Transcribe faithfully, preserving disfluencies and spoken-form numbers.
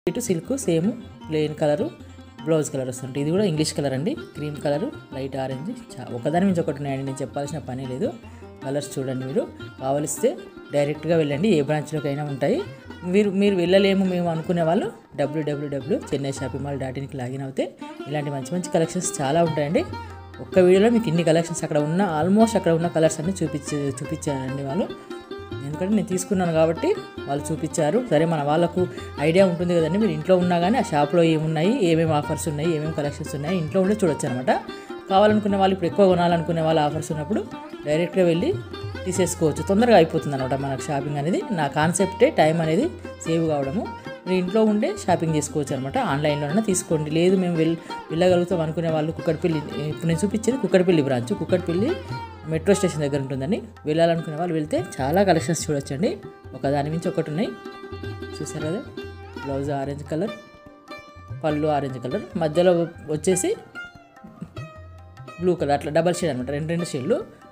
ఇటు silk same plain colour blouse colour వస్తుంది. ఇది కూడా ఇంగ్లీష్ కలర్ అండి, క్రీమ్ కలరు, లైట్ ఆరెంజ్. చా ఒకదాని నుంచి ఒకటి ఉన్నాయండి, నేను చెప్పాల్సిన పని లేదు. కలర్స్ చూడండి. మీరు కావలిస్తే డైరెక్ట్గా వెళ్ళండి, ఏ బ్రాంచ్లోకి అయినా ఉంటాయి. మీరు మీరు వెళ్ళలేము మేము అనుకునే వాళ్ళు W W W Chennai shopping mall dot ఇన్కి లాగిన్ అవుతే ఇలాంటి మంచి మంచి కలెక్షన్స్ చాలా ఉంటాయండి. ఒక్క వీడియోలో మీకు ఇన్ని కలెక్షన్స్ అక్కడ ఉన్న ఆల్మోస్ట్ అక్కడ ఉన్న కలర్స్ అన్నీ చూపించే చూపించారండి వాళ్ళు. ఎందుకంటే నేను తీసుకున్నాను కాబట్టి వాళ్ళు చూపించారు. సరే మన వాళ్ళకు ఐడియా ఉంటుంది కదండి, మీరు ఇంట్లో ఉన్నా కానీ ఆ షాప్లో ఏమున్నాయి, ఏమేమి ఆఫర్స్ ఉన్నాయి, ఏమేమి కలెక్షన్స్ ఉన్నాయి ఇంట్లో ఉండే చూడొచ్చు అనమాట. కావాలనుకునే వాళ్ళు, ఇప్పుడు ఎక్కువ కొనాలనుకునే వాళ్ళు ఆఫర్స్ ఉన్నప్పుడు డైరెక్ట్గా వెళ్ళి తీసేసుకోవచ్చు. తొందరగా అయిపోతుంది అనమాట మనకు షాపింగ్ అనేది. నా కాన్సెప్టే టైం అనేది సేవ్ కావడము. మీరు ఇంట్లో ఉండే షాపింగ్ చేసుకోవచ్చు అనమాట. ఆన్లైన్లోనే తీసుకోండి. లేదు మేము వెళ్ళి వెళ్ళగలుగుతాం అనుకునే వాళ్ళు కుక్కడపల్లి, ఇప్పుడు నేను చూపించేది Kukatpally branch, Kukatpally metro station దగ్గర ఉంటుందండి. వెళ్ళాలనుకునే వాళ్ళు వెళ్తే చాలా కలెక్షన్స్ చూడొచ్చండి. ఒకదాని మించి ఒకటి ఉన్నాయి, చూసారు కదా. Blouse orange colour, pallu orange colour, మధ్యలో వచ్చేసి బ్లూ కలర్, అట్లా డబల్ షేడ్ అనమాట, రెండు రెండు షేడ్లు.